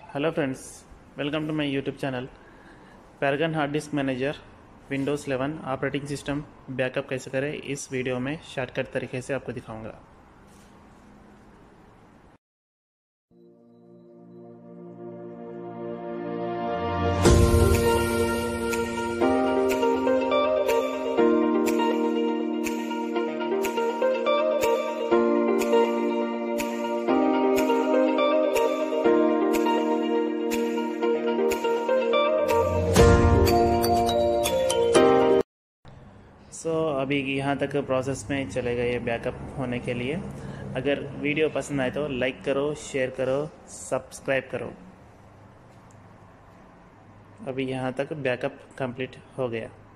Hello friends, welcome to my YouTube channel. Paragon hard disk manager Windows 11 operating system backup कैसे करें इस video में shortcut तरीके से आपको दिखाऊंगा। अभी यहाँ तक प्रोसेस में चलेगा ये बैकअप होने के लिए। अगर वीडियो पसंद आए तो लाइक करो, शेयर करो, सब्सक्राइब करो। अभी यहाँ तक बैकअप कंप्लीट हो गया।